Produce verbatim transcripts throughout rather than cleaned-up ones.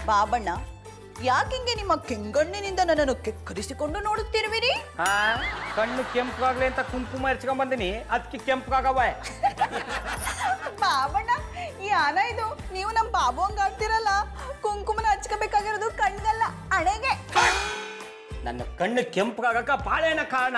ಬಾಬಣ್ಣ ಯಾಕಿಂಗೆ ನಿಮ್ಮ ಕೆಂಗಣ್ಣಿನಿಂದ ನನ್ನನ್ನು ಕೆಕ್ಕರಿಸಿಕೊಂಡು ನೋಡುತ್ತಿರುವಿರಿ? ಹಾ ಕಣ್ಣು ಕೆಂಪಾಗ್ಲಿ ಅಂತ ಕುಂಕುಮ ಹಚ್ಕೊಂಡ್ ಬಂದಿನಿ, ಅದಕ್ಕೆ ಕೆಂಪಾಗವ. ಬಾಬಣ್ಣ ಯಾನ ಇದು, ನೀವು ನಮ್ಮ ಬಾಬು ಹಂಗ ಆಡ್ತಿರಲ್ಲ. ಕುಂಕುಮನ ಹಚ್ಕೋಬೇಕಾಗಿರೋದು ಕಣ್ಗಲ್ಲ, ಹಣೆಗೆ. ನನ್ನ ಕಣ್ಣು ಕೆಂಪಾಗಕ ಬಾಳೆನ ಕಾರಣ.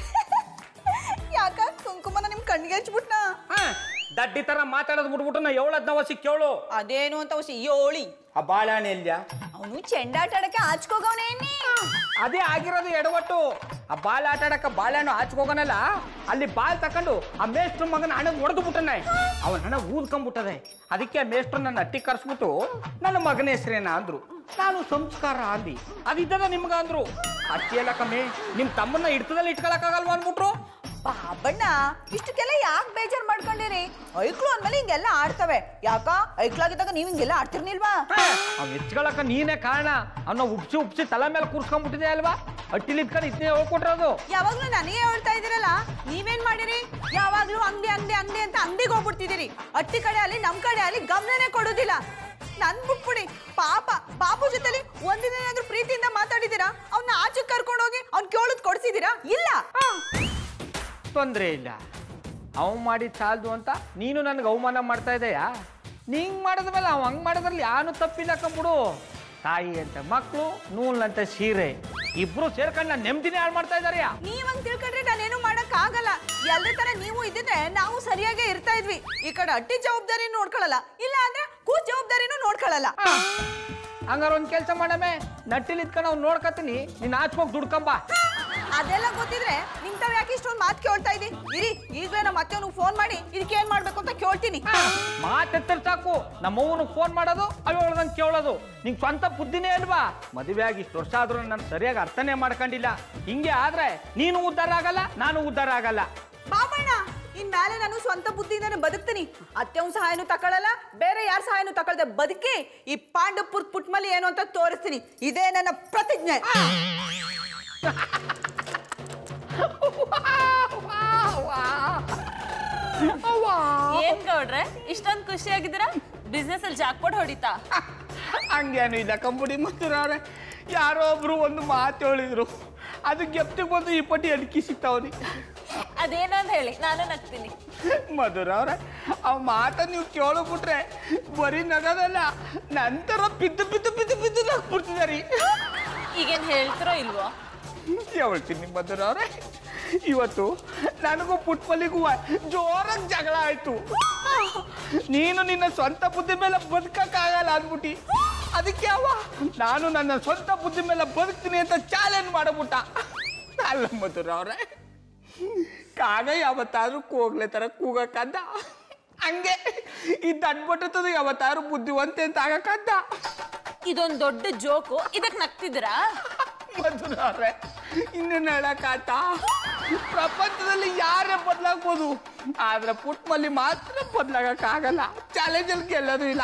ಯಾಕ ಕುಂಕುಮನ ನಿಮ್ ಕಣ್ಣಿಗೆ ಹಚ್ಬಿಟ್ನ? ದಡ್ಡಿ ತರ ಮಾತಾಡೋದು ಬಿಟ್ಬಿಟ್ಟು ನಾ ಏಳದ್ನ ವಸಿ ಕೇಳು. ಅದೇನು ಅಂತ ವಸಿ ಏಳಿ. ಆ ಬಾಳೆಹಣ್ಣು ಎಲ್ಯ? ಅವನು ಚೆಂಡಾಟ ಆಡಕ್ಕೆ ಆಚ್ಕೋಗವನೇ. ಅದೇ ಆಗಿರೋದು ಎಡವಟ್ಟು. ಆ ಬಾಲ್ ಆಟ ಆಡಕ ಬಾಳೆಹಣ್ಣು ಆಚ್ಕೋಗನಲ್ಲ, ಅಲ್ಲಿ ಬಾಲ್ ತಕೊಂಡು ಆ ಮೇಷ್ಟ್ರ ಮಗನ ಹಣ ಹೊಡೆದು ಬಿಟ್ಟನೆ. ಅವನ ಹಣ ಊದ್ಕೊಂಡ್ಬಿಟ್ಟದೆ. ಅದಕ್ಕೆ ಆ ಮೇಷ್ಟ್ರು ನನ್ನ ಅಟ್ಟಿ ಕರ್ಸ್ಬಿಟ್ಟು ನನ್ನ ಮಗನ ಹೆಸರೇನ ಅಂದ್ರು. ನಾನು ಸಂಸ್ಕಾರ ಅಂದಿ. ಅದಿದ್ದದ ನಿಮ್ಗ ಅಂದ್ರು. ಅಷ್ಟೇ ಎಲ್ಲ ಕಮ್ಮಿ, ನಿಮ್ ತಮ್ಮನ್ನ ಹಿಡ್ತದಲ್ಲಿ ಇಟ್ಕೊಳಕ್ಕಾಗಲ್ವ ಅಂದ್ಬಿಟ್ರು. ಬಾಬಣ್ಣ ಇಷ್ಟಕ್ಕೆಲ್ಲ ಯಾಕೆ ಬೇಜಾರ್ ಮಾಡ್ಕೊಂಡಿರಿ? ಐಕ್ಳು ಅಂದ್ಮೇಲೆ ಹಿಂಗೆಲ್ಲ ಆಡ್ತವೆ. ಯಾಕ ಐಕ್ಳಾಗಿದ್ದಾಗ ನೀವ್ ಹಿಂಗೆಲ್ಲ ಆಡ್ತಿರ್ನಿಲ್ವಾ? ಅವ್ ಹೆಚ್ಕೊಳಕ ನೀನೇ ಕಾರಣ. ಅವನ್ನ ಉಪ್ಸಿ ಉಪ್ಸಿ ತಲೆ ಮೇಲೆ ಕೂರ್ಸ್ಕೊಂಡ್ಬಿಟ್ಟಿದೆ ಅಲ್ವಾ? ಅಟ್ಟಿಲಿ ಇಟ್ಕೊಂಡು ಇದನ್ನೇ ಹೇಳ್ಕೊಟ್ರದು. ಯಾವಾಗ್ಲೂ ನನಗೆ ಹೇಳ್ತಾ ಇದೀರಲ್ಲ, ನೀವೇನ್ ಮಾಡಿರಿ? ಯಾವಾಗ್ಲೂ ಅಂಗಡಿ ಅಂಗಡಿ ಅಂಗಡಿ ಅಂತ ಅಂಗಡಿಗೆ ಹೋಗ್ಬಿಡ್ತಿದ್ದೀರಿ. ಅಟ್ಟಿ ಕಡೆ ಅಲ್ಲಿ ನಮ್ ಕಡೆ ಅಲ್ಲಿ ಗಮನನೇ ಕೊಡೋದಿಲ್ಲ. ನನ್ ಬಿಟ್ಬಿಡಿ. ಪಾಪ ಬಾಬು ಜೊತೆಲಿ ಒಂದಿನ ಏನಾದ್ರೂ ಪ್ರೀತಿಯಿಂದ ಮಾತಾಡಿದೀರಾ? ಅವ್ನ ಆಚೆ ಕರ್ಕೊಂಡು ಹೋಗಿ ಅವ್ನ್ ಕೇಳೋದ್ ಕೊಡ್ಸಿದೀರಾ? ಇಲ್ಲ. ತೊಂದ್ರೆ ಇಲ್ಲ. ಅವ್ ಮಾಡಿ ಚಾಲ್ದು ಅಂತ ನೀನು ನನ್ಗೆ ಅವಮಾನ ಮಾಡ್ತಾ ಇದೆಯಾ? ನೀಂಗ್ ಮಾಡಿದ್ಮೇಲೆ ಅವ್ ಹಂಗ್ ಮಾಡೋದ್ರಲ್ಲಿ ಯಾನು ತಪ್ಪಿಲ್ಲ ಕಂಬಿಡು. ತಾಯಿ ಅಂತ ಮಕ್ಕಳು, ನೂಲ್ನಂತ ಸೀರೆ, ಇಬ್ರು ಸೇರ್ಕೊಂಡು ನಾನು ನೆಮ್ಮದಿನೇ ಹಾಳು ಮಾಡ್ತಾ ಇದಾರೆ. ನೀವ್ ಹಂಗ್ ತಿಳ್ಕೊಂಡ್ರೆ ನಾನೇನು ಮಾಡಕ್ ಆಗಲ್ಲ. ಎಲ್ಲರ ತರ ನೀವು ಇದ್ದಿದ್ರೆ ನಾವು ಸರಿಯಾಗೇ ಇರ್ತಾ ಇದ್ವಿ. ಈ ಕಡೆ ಅಟ್ಟಿ ಜವಾಬ್ದಾರಿ ನೋಡ್ಕೊಳಲ್ಲ, ಇಲ್ಲ ಅಂದ್ರೆ ಕೂಸ್ ಜವಾಬ್ದಾರಿನೂ ನೋಡ್ಕೊಳಲ್ಲ. ಹಂಗಾರ ಒಂದ್ ಕೆಲ್ಸ ಮಾಡಮೆ, ನಟ್ಟಿಲ್ ಇದ್ಕೊಂಡು ಅವ್ನು ನೋಡ್ಕತೀನಿ, ನೀನ್ ಆಚ್ಕೋಗಿ ದುಡ್ಕೊಂಬ. ಅದೆಲ್ಲ ಗೊತ್ತಿದ್ರೆ ನಿಂತಾವ್ ಯಾಕೆ ಇಷ್ಟೊಂದು ಮಾತು ಕೇಳ್ತಾ ಇದಿ? ಇರಿ ಈಗಲೇ ನಮ್ಮ ಮತ್ತೆ ಅವ್ನಿಗೆ ಫೋನ್ ಮಾಡಿ ಇದಕ್ಕೆ ಏನ್ ಮಾಡ್ಬೇಕು ಅಂತ ಕೇಳ್ತೀನಿ. ಮಾತೆತ್ತರ್ ಸಾಕು. ನಮ್ಮವ್ನು ಫೋನ್ ಮಾಡೋದು, ಅವಳದಂಗೆ ಕೇಳೋದು. ನಿಂಗೆ ಸ್ವಂತ ಬುದ್ಧಿನೇ ಅಲ್ವಾ? ಮದುವೆ ಆಗಿ ಇಷ್ಟು ವರ್ಷ ಆದ್ರೂ ನಾನು ಸರಿಯಾಗಿ ಅರ್ಥನೇ ಮಾಡ್ಕೊಂಡಿಲ್ಲ. ಹಿಂಗೆ ಆದ್ರೆ ನೀನು ಉದ್ಧಾರ ಆಗಲ್ಲ, ನಾನು ಉದ್ಧಾರ ಆಗಲ್ಲ. ಬಾಬಣ್ಣ ಇನ್ ಮೇಲೆ ನಾನು ಸ್ವಂತ ಬುದ್ಧಿಯಿಂದಾನೆ ಬದುಕ್ತೀನಿ. ಅತ್ತೆವ್ನ ಸಹಾಯನೂ ತಕೊಳ್ಳಲ್ಲ, ಬೇರೆ ಯಾರ ಸಹಾಯನೂ ತಗೊಳ್ದೆ ಬದುಕಿ ಈ ಪಾಂಡವಪುರ ಪುಟ್ಮಲಿ ಏನು ಅಂತ ತೋರಿಸ್ತೀನಿ. ಇದೇ ನನ್ನ ಪ್ರತಿಜ್ಞೆ. ಏನ್ ಗೌಡ್ರೆ ಇಷ್ಟೊಂದು ಖುಷಿಯಾಗಿದ್ದೀರಾ? ಬಿಸ್ನೆಸ್ ಅಲ್ಲಿ ಜಾಕ್ಪಾಟ್ ಹೊಡಿತಾ? ಹಂಗೇನು ಇಲ್ಲ ಕಂಬುಡಿ. ಮತ್ತವ್ರೆ ಯಾರೋ ಒಬ್ರು ಒಂದು ಮಾತು ಹೇಳಿದ್ರು, ಅದಕ್ಕೆ ಗೆಪ್ತಿಗೆ ಬಂದು ಈ ಪಟ್ಟಿ ಅಡಿಕೆ ಸಿಗ್ತಾವನಿ. ಅದೇನು ಅಂತ ಹೇಳಿ ನಾನು ನಗ್ತೀನಿ. ಮಧುರ ಅವ್ರೆ, ಆ ಮಾತ ನೀವು ಕೇಳಬಿಟ್ರೆ ಬರೀ ನಗದಲ್ಲ, ನಂತರ ಬಿದ್ದು ಬಿದ್ದು ಬಿದ್ದು ಬಿದ್ದು ನಗ್ಬಿಡ್ತಿದಾರಿ. ಈಗೇನ್ ಹೇಳ್ತಿರೋ ಇಲ್ವೋ? ಹೇಳ್ತೀನಿ ಮಧುರ ಅವ್ರೆ, ಇವತ್ತು ನನಗೂ ಪುಟ್ಮಲ್ಲಿಗೂ ಜೋರಾಗಿ ಜಗಳ ಆಯ್ತು. ನೀನು ನಿನ್ನ ಸ್ವಂತ ಬುದ್ಧಿ ಮೇಲೆ ಬದುಕಕ್ಕಾಗಲ್ಲ ಅಂದ್ಬಿಟ್ಟಿ. ಅದಕ್ಕೆ ಅವ ನಾನು ನನ್ನ ಸ್ವಂತ ಬುದ್ಧಿ ಮೇಲೆ ಬದುಕ್ತೀನಿ ಅಂತ ಚಾಲೆಂಜ್ ಮಾಡಬಿಟ್ಟ. ಅಲ್ಲ ಮಧುರ ಅವ್ರೆ, ಕಾಗ ಯಾವತ್ತಾದ್ರೂ ಕೂಗ್ಲೆ ತರ ಕೂಗಕ್ಕಂದ, ಹಂಗೆ ಈ ದಡ್ಬಟ್ಟದ ಯಾವತ್ತಾದ್ರೂ ಬುದ್ಧಿವಂತೆ ಅಂತ ಆಗಕ್ಕಂದ. ಇದೊಂದು ದೊಡ್ಡ ಜೋಕು, ಇದಕ್ ನಗ್ತಿದ್ದೀರಾ? ಮಧುರ ಅವ್ರೆ, ಇನ್ನೇನು ಹೇಳಕ್ಕಾತ? ಪ್ರಪಂಚದಲ್ಲಿ ಯಾರೇ ಬದಲಾಗ್ಬೋದು, ಆದ್ರೆ ಪುಟ್ಮಲ್ಲಿ ಮಾತ್ರ ಬದಲಾಗಕ್ಕಾಗಲ್ಲ. ಚಾಲೆಂಜ್ ಅಲ್ಲಿ ಗೆಲ್ಲೋದು ಇಲ್ಲ.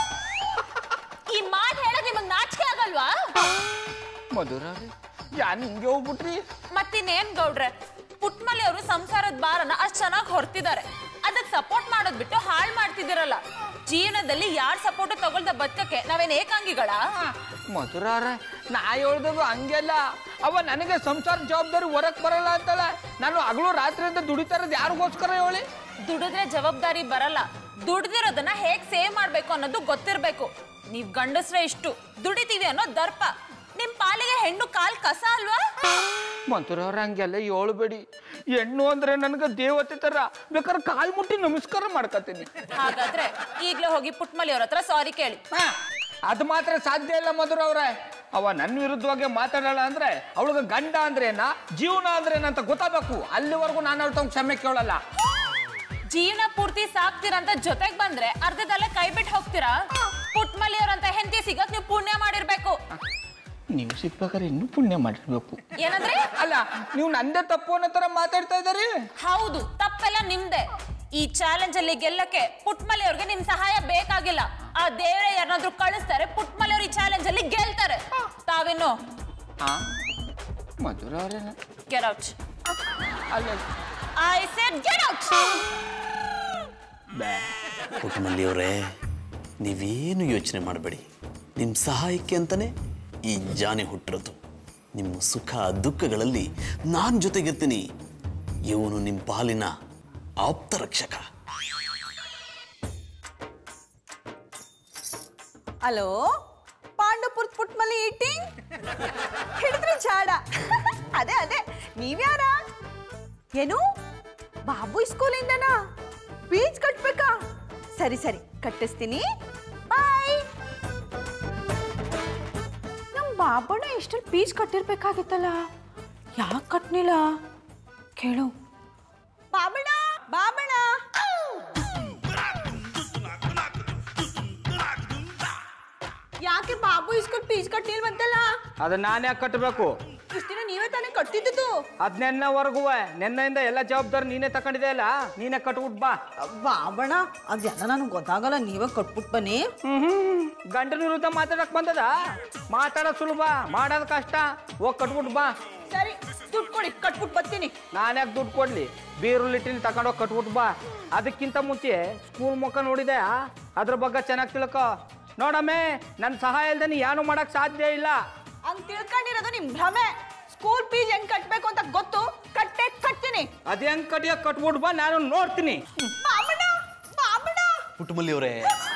ಈ ಮಾತು ಹೇಳಕ್ ನಿಮಗ್ ನಾಚಿಕೆ ಆಗಲ್ವಾ? ಮಧುರ ಅವ್ರೆ, ಯಾನ್ ಹಿಂಗೆ ಹೋಗ್ಬಿಟ್ರಿ? ಮತ್ತಿನ್ನೇನ್ ಗೌಡ್ರೆ, ಪುಟ್ಮಲ್ಲಿ ಅವರು ಸಂಸಾರದ ಭಾರನ ಅಷ್ಟ್ ಚೆನ್ನಾಗಿ ಹೊರ್ತಿದ್ದಾರೆ. ಅದಕ್ಕೆ ಸಪೋರ್ಟ್ ಮಾಡೋದ್ ಬಿಟ್ಟು ಹಾಳು ಮಾಡ್ತಿದ್ದೀರಲ್ಲ. ಜೀವನದಲ್ಲಿ ಯಾರ್ ಸಪೋರ್ಟ್ ತಗೊಳ್ದ ಬದುಕಕ್ಕೆ ನಾವೇನ್ ಏಕಾಂಗಿಗಳ? ಮಧುರ ಅವ್ರೆ, ನಾ ಹೇಳ್ದಾಗ ಹಂಗೆಲ್ಲ. ಅವ ನನಗೆ ಸಂಸಾರ ಜವಾಬ್ದಾರಿ ಹೊರಕ್ ಬರಲ್ಲ ಅಂತಲ್ಲ. ನಾನು ಹಗಲು ರಾತ್ರಿ ಅಂತ ದುಡಿತಾರದ್ ಯಾರಿಗೋಸ್ಕರ ಹೇಳಿ? ದುಡಿದ್ರೆ ಜವಾಬ್ದಾರಿ ಬರಲ್ಲ, ದುಡ್ದಿರೋದನ್ನ ಹೇಗ್ ಸೇವ್ ಮಾಡ್ಬೇಕು ಅನ್ನೋದು ಗೊತ್ತಿರ್ಬೇಕು. ನೀವ್ ಗಂಡಸ್ರೆ ಇಷ್ಟು ದುಡಿತೀವಿ ಅನ್ನೋ ದರ್ಪ. ನಿಮ್ ಪಾಲಿಗೆ ಹೆಣ್ಣು ಕಾಲ್ ಕಸ ಅಲ್ವಾ? ಮಧುರ ಅವ್ರ ಹಂಗೆಲ್ಲ ಹೇಳ್ಬೇಡಿ. ಹೆಣ್ಣು ಅಂದ್ರೆ ನನ್ಗೆ ದೇವತೆ ತರ, ಬೇಕಾದ್ರೆ ಕಾಲ್ ಮುಟ್ಟಿ ನಮಸ್ಕಾರ ಮಾಡ್ಕತೀನಿ. ಹಾಗಾದ್ರೆ ಈಗ್ಲೇ ಹೋಗಿ ಪುಟ್ಮಲಿ ಅವ್ರ ಹತ್ರ ಸಾರಿ ಕೇಳಿ. ಅದು ಮಾತ್ರ ಸಾಧ್ಯ ಇಲ್ಲ ಮಧುರ ಅವ್ರೆ. ಅವ ನನ್ನ ವಿರುದ್ಧವಾಗಿ ಮಾತಾಡಲ್ಲ ಅಂದ್ರೆ ಅವಳಿಗೆ ಗಂಡ ಅಂದ್ರೇನ, ಜೀವನ ಅಂದ್ರೇನಂತ ಗೊತ್ತಾಗಬೇಕು. ಅಲ್ಲಿವರೆಗೂ ನಾನು ಅವ್ರ ತಮ್ಮ ಕ್ಷಮೆ ಕೇಳಲ್ಲ. ಜೀವನ ಪೂರ್ತಿ ಸಾಕ್ತಿರಂತ ಜೊತೆಗ್ ಬಂದ್ರೆ ಅರ್ಧದಲ್ಲೇ ಕೈ ಬಿಟ್ಟು ಹೋಗ್ತೀರಾ? ಪುಟ್ಮಲಿ ಅವ್ರಂತ ಹೆಂಡತಿ ಸಿಗಕ್ ನೀವು ಪುಣ್ಯ ಮಾಡಿರ್ಬೇಕು. ನೀವು ಸಿಗ್ಬೇಕಾದ್ರೆ ಇನ್ನೂ ಪುಣ್ಯ ಮಾಡಿರ್ಬೇಕು. ಏನಂದ್ರೆ? ಅಲ್ಲ, ನೀವು ನಂದೇ ತಪ್ಪು ಅನ್ನೋ ತರ ಮಾತಾಡ್ತಾ ಇದ್ದಾರಿ. ಹೌದು, ತಪ್ಪೆಲ್ಲ ನಿಮ್ದೆ. ಈ ಚಾಲೆಂಜ್ ಅಲ್ಲಿ ಗೆಲ್ಲಕ್ಕೆ ಪುಟ್ಮಲಿ ಅವ್ರಿಗೆ ನಿಮ್ ಸಹಾಯ ಬೇಕಾಗಿಲ್ಲ. ಆ ದೇವರೇ ಯಾರನ್ನಾದ್ರೂ ಕಳಿಸ್ತಾರೆ, ಪುಟ್ಮಲಿ ಅವ್ರು ಈ ಚಾಲೆಂಜ್ ಅಲ್ಲಿ ಗೆಲ್ತಾರೆ. ತಾವೇನು ಮಧುರ ಅವರೇ ಗೆಟ್ ಔಟ್. ಅಲ್ಲ, I said get out. Putmalli ಅವರೇ, ನೀವೇನು ಯೋಚನೆ ಮಾಡಬೇಡಿ. ನಿಮ್ಮ ಸಹಾಯಕ್ಕೆ ಅಂತಲೇ ಈ ಜಾನೆ ಹುಟ್ಟಿರೋದು. ನಿಮ್ಮ ಸುಖ ದುಃಖಗಳಲ್ಲಿ ನಾನು ಜೊತೆಗಿರ್ತೀನಿ. ಇವನು ನಿಮ್ಮ ಪಾಲಿನ ಆಪ್ತ ರಕ್ಷಕ. ಹಲೋ, ಪಾಂಡವಪುರ ಪುಟ್ಮಲ್ಲಿ ಈಟಿಂಗ್ ಹಿಡಿದ್ರಿ ಚಾಡ. ಅದೇ ಅದೇ ನೀವ್ಯಾರ? ಏನು ಬಾಬು ಸ್ಕೂಲಿಂದನಾ? ಫೀಸ್ ಕಟ್ಬೇಕಾ? ಸರಿ ಸರಿ ಕಟ್ಟಿಸ್ತೀನಿ, ಬಾಯ್. ನಮ್ ಬಾಬಣ್ಣ ಎಷ್ಟೊಂದು ಫೀಸ್ ಕಟ್ಟಿರ್ಬೇಕಾಗಿತ್ತಲ್ಲ, ಯಾಕೆ ಕಟ್ನಿಲ್ಲ ಕೇಳು. ಬಾಬಣ್ಣ ಬಾಬಣ್ಣ ಯಾಕೆ ಬಾಬು ಇಸ್ಕೊಂಡು ಫೀಸ್ ಕಟ್ಟಿಲ್ವಂತಲ್ಲ? ಅದು ನಾನು ಯಾಕೆ ಕಟ್ಟಬೇಕು? ಇಷ್ಟ ದಿನ ನೀವೇ ತಾನೇ ಕಟ್ಟಿದ್ದು. ಅದ್ ನೆನ್ನವರೆಗೂ ನೆನ್ನೆಯಿಂದ ಎಲ್ಲ ಜವಾಬ್ದಾರಿ ನೀನೇ ತಕೊಂಡಿದೆ ಅಲ್ಲ, ನೀನೇ ಕಟ್ಬಿಟ್ ಬಾ. ಬಾಬಣ್ಣ ಅದೆಲ್ಲ ನನಗೆ ಗೊತ್ತಾಗಲ್ಲ, ನೀವೇ ಕಟ್ಬಿಟ್ ಬನ್ನಿ. ಹ್ಮ್ ಗಂಡನ ವಿರುದ್ಧ ಮಾತಾಡಕ್ ಬಂದದ? ಮಾತಾಡೋದು ಸುಲಭ, ಮಾಡೋದು ಕಷ್ಟ. ಹೋಗಿ ಕಟ್ಬಿಟ್ ಬಾ. ಸರಿ ದುಡ್ಡು ಕೊಡಿ, ಕಟ್ಬಿಟ್ ಬರ್ತೀನಿ. ನಾನ್ಯಾಕೆ ದುಡ್ಡು ಕೊಡ್ಲಿ? ಬೀರುಲಿಟ್ಟಿನ ತಗೊಂಡೋಗಿ ಕಟ್ಬಿಟ್ ಬಾ. ಅದಕ್ಕಿಂತ ಮುಂಚೆ ಸ್ಕೂಲ್ ಮುಖ ನೋಡಿದೆ, ಅದ್ರ ಬಗ್ಗೆ ಚೆನ್ನಾಗಿ ತಿಳ್ಕೊ. ನೋಡಮ್ಮೆ, ನನ್ನ ಸಹಾಯ ಇಲ್ದೆ ನೀ ಏನು ಮಾಡಕ್ ಸಾಧ್ಯ ಇಲ್ಲ. ಹಂಗ್ ತಿಳ್ಕೊಂಡಿರೋದು ನಿಮ್ ಭ್ರಮೆ. ಸ್ಕೂಲ್ ಫೀಸ್ ಹೆಂಗ್ ಕಟ್ಬೇಕು ಅಂತ ಗೊತ್ತು, ಕಟ್ಟೆ ಕಟ್ತೀನಿ. ಅದ್ ಹೆಂಗ್ ಕಟ್ಟಿಯ ಕಟ್ಬಿಟ್ ಬಾ, ನಾನು ನೋಡ್ತೀನಿ. ಬಾಬಣ್ಣ ಬಾಬಣ್ಣ ಪುಟ್ಟಮಲ್ಲಿ ಅವರೇ,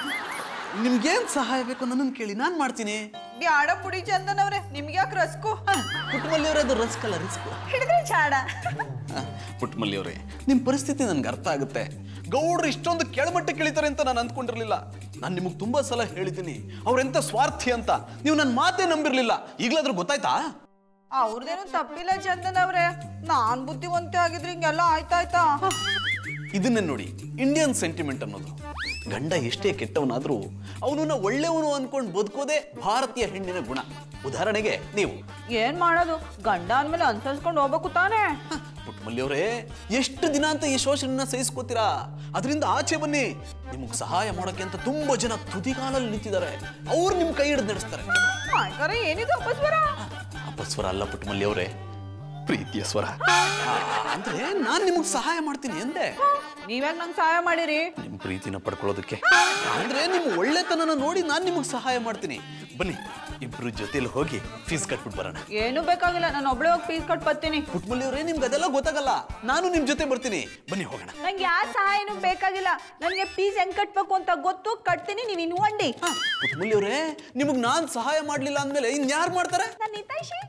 ನಿಮ್ಗೇನ್ ಸಹಾಯ ಬೇಕು ನನ್ನನ್ನು ಕೇಳಿ, ನಾನು ಮಾಡ್ತೀನಿ. ಬ್ಯಾಡ ಪುಡಿ ಚಂದನ್ ಅವ್ರೆ, ನಿಮ್ಗೆ ಯಾಕೆ ರಸ್ಕು? ಪುಟ್ಟಮಲ್ಲಿ ಅವರೇ, ಅದು ರಸ್ಕ್ ಅಲ್ಲ, ರಿಸ್ಕ್. ಹಿಡಿದ್ರೆ ಚಾಡ. ಪುಟ್ಟಮಲ್ಲಿ ಅವರೇ, ನಿಮ್ಮ ಪರಿಸ್ಥಿತಿ ನನ್ಗೆ ಅರ್ಥ ಆಗುತ್ತೆ. ಗೌಡ್ರು ಇಷ್ಟೊಂದು ಕೆಳಮಟ್ಟ ಕೇಳಿತಾರೆ ಅಂತ ನಾನು ಅಂದ್ಕೊಂಡಿರ್ಲಿಲ್ಲ. ನಾನು ನಿಮಗೆ ತುಂಬಾ ಸಲ ಹೇಳಿದ್ದೀನಿ ಅವ್ರೆಂತ ಸ್ವಾರ್ಥಿ ಅಂತ. ನೀವು ನನ್ನ ಮಾತೇ ನಂಬಿರ್ಲಿಲ್ಲ. ಈಗಲಾದ್ರೂ ಗೊತ್ತಾಯ್ತಾ? ಅವ್ರದೇನು ತಪ್ಪಿಲ್ಲ ಚಂದನ್ ಅವ್ರೆ, ನಾನ್ ಬುದ್ಧಿವಂತೆ ಆಗಿದ್ರೆ ಹಿಂಗೆಲ್ಲ ಆಯ್ತಾಯ್ತಾ? ಇದನ್ನೇ ನೋಡಿ ಇಂಡಿಯನ್ ಸೆಂಟಿಮೆಂಟ್ ಅನ್ನೋದು. ಗಂಡ ಎಷ್ಟೇ ಕೆಟ್ಟವನಾದ್ರೂ ಅವನನ್ನ ಒಳ್ಳೆಯವನು ಅನ್ಕೊಂಡು ಬದುಕೋದೇ ಭಾರತೀಯ ಹೆಣ್ಣಿನ ಗುಣ. ಉದಾಹರಣೆಗೆ ನೀವು ಏನ್ ಮಾಡೋದು, ಗಂಡ ಅಂದ್ಮೇಲೆ ಅನ್ಸಲ್ಸ್ಕೊಂಡು ಹೋಗ್ಬೇಕು ತಾನೇ. ಪುಟ್ಟಮಲ್ಲಿ ಅವರೇ, ಎಷ್ಟು ದಿನ ಅಂತ ಈ ಶೋಷಣೆಯನ್ನ ಸಹಿಸ್ಕೋತೀರಾ? ಅದರಿಂದ ಆಚೆ ಬನ್ನಿ. ನಿಮಗೆ ಸಹಾಯ ಮಾಡೋಕೆ ಅಂತ ತುಂಬಾ ಜನ ತುದಿಗಾಲಲ್ಲಿ ನಿಂತಿದ್ದಾರೆ. ಅವ್ರು ನಿಮ್ ಕೈ ಹಿಡಿದು ನಡೆಸ್ತಾರೆ. ಏನಿದು ಅಪಸ್ವರ? ಅಪಸ್ವರ ಅಲ್ಲ ಪುಟ್ಟಮಲ್ಲಿ ಅವರೇ, ಪ್ರೀತಿಯ ಸ್ವರ. ಅಂದ್ರೆ ನಾನ್ ನಿಮಗ್ ಸಹಾಯ ಮಾಡ್ತೀನಿ ಅಂದೆ. ನೀವ್ಯಾಗ ನಂಗೆ ಸಹಾಯ ಮಾಡಿರಿ? ನಿಮ್ ಪ್ರೀತಿನ ಪಡ್ಕೊಳ್ಳೋದಕ್ಕೆ. ಅಂದ್ರೆ ನಿಮ್ ಒಳ್ಳೆತನನ ನೋಡಿ ನಾನ್ ನಿಮಗ್ ಸಹಾಯ ಮಾಡ್ತೀನಿ. ಬನ್ನಿ ಇಬ್ರು ಜೊತೆಲಿ ಹೋಗಿ ಫೀಸ್ ಕಟ್ಬಿಟ್ಟು ಬರೋಣ. ಏನು ಬೇಕಾಗಿಲ್ಲ, ನಾನು ಒಬ್ಳೆ ಹೋಗಿ ಫೀಸ್ ಕಟ್ ಬರ್ತೀನಿ. ಪುಟ್ಮಲ್ಲಿ ಅವರೇ, ನಿಮ್ಗೆ ಅದೆಲ್ಲ ಗೊತ್ತಾಗಲ್ಲ. ನಾನು ನಿಮ್ ಜೊತೆ ಬರ್ತೀನಿ, ಬನ್ನಿ ಹೋಗೋಣ. ನಂಗೆ ಯಾವ ಸಹಾಯನೂ ಬೇಕಾಗಿಲ್ಲ. ನನಗೆ ಫೀಸ್ ಹೆಂಗ್ ಕಟ್ಬೇಕು ಅಂತ ಗೊತ್ತು, ಕಟ್ತೀನಿ. ನೀವು ಇನ್ವಂಡಿ. ಪುಟ್ಮಲ್ಲಿ ಅವರೇ, ನಿಮಗ್ ನಾನ್ ಸಹಾಯ ಮಾಡ್ಲಿಲ್ಲ ಅಂದ್ಮೇಲೆ ಇನ್ಯಾರು ಮಾಡ್ತಾರೆ? ನನ್ನ ಹಿತೈಷಿ.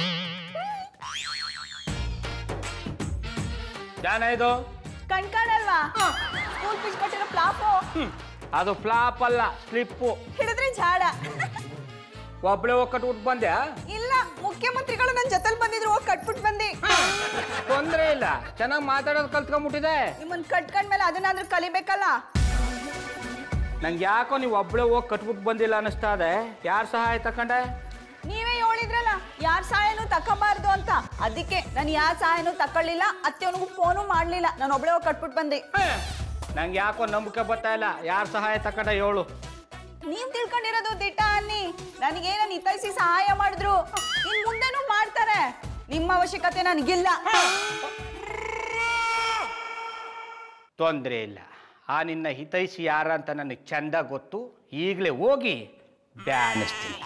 ಜಾನ ಇದು ಕಣ್ಕಾಣಲ್ವಾ? ಸ್ಕೂಲ್ ಫೀಸ್ ಕಟ್ಟಿರೋ ಪ್ಲಾಪು. ಅದು ಫ್ಲಾಪ್ ಅಲ್ಲ, ಸ್ಲಿಪ್ಪು. ಹಿಡಿದ್ರೆ ಝಾಡ. ಒಬ್ಳೆ ಹೋಗಿ ಕಟ್ಬಿಟ್ಟು ಬಂದೆ? ಇಲ್ಲ, ಮುಖ್ಯಮಂತ್ರಿಗಳು ನನ್ನ ಜೊತೆಲಿ ಬಂದಿದ್ರು, ಹೋಗಿ ಕಟ್ಬಿಟ್ಟು ಬಂದಿ. ತೊಂದ್ರೆ ಇಲ್ಲ, ಚೆನ್ನಾಗಿ ಮಾತಾಡೋದು ಕಲ್ತ್ಕೊಂಡ್ಬಿಟ್ಟಿದೆ. ನಿಮ್ಮನ್ ಕಟ್ಕೊಂಡ್ಮೇಲೆ ಅದನ್ನಾದ್ರೂ ಕಲಿಬೇಕಲ್ಲ. ನಂಗೆ ಯಾಕೋ ನೀವು ಒಬ್ಳೆ ಹೋಗಿ ಕಟ್ಬಿಟ್ಟು ಬಂದಿಲ್ಲ ಅನಿಸ್ತಾ ಇದೆ. ಯಾರ ಸಹಾಯ ತಕೊಂಡೆ? ನೀವೇ ಹೇಳಿದ್ರಲ್ಲ ಯಾರ ಸಹಾಯನೂ ತಕೋಬಾರ್ದು ಅಂತ. ಅದಕ್ಕೆ ನಾನು ಯಾರ ಸಹಾಯನೂ ತಕೊಳ್ಳಿಲ್ಲ. ಅತ್ತೆವನಿಗೂ ಫೋನು ಮಾಡ್ಲಿಲ್ಲ, ನಾನು ಒಬ್ಳೆ ಹೋಗಿ ಕಟ್ಬಿಟ್ಟು ಬಂದೆ. ನಂಗೆ ಯಾಕೋ ನಂಬಿಕೆ ಬರ್ತಾ ಇಲ್ಲ. ಯಾರ ಸಹಾಯ ತಕೊಂಡೆ ಹೇಳು. ನೀವ್ ತಿಳ್ಕೊಂಡಿರೋದು ದಿಟ್ಟ ಅನ್ನಿ. ನನಗೆ ನನ್ನ ಹಿತೈಷಿ ಸಹಾಯ ಮಾಡಿದ್ರು, ಇನ್ ಮುಂದೆನೂ ಮಾಡ್ತಾರೆ. ನಿಮ್ಮ ಅವಶ್ಯಕತೆ ನನಗಿಲ್ಲ. ತೊಂದರೆ ಇಲ್ಲ. ಆ ನಿನ್ನ ಹಿತೈಷಿ ಯಾರ ಅಂತ ನನಗೆ ಚಂದ ಗೊತ್ತು. ಈಗಲೇ ಹೋಗಿ ಬ್ಯಾನಿಸ್ತೀನಿ.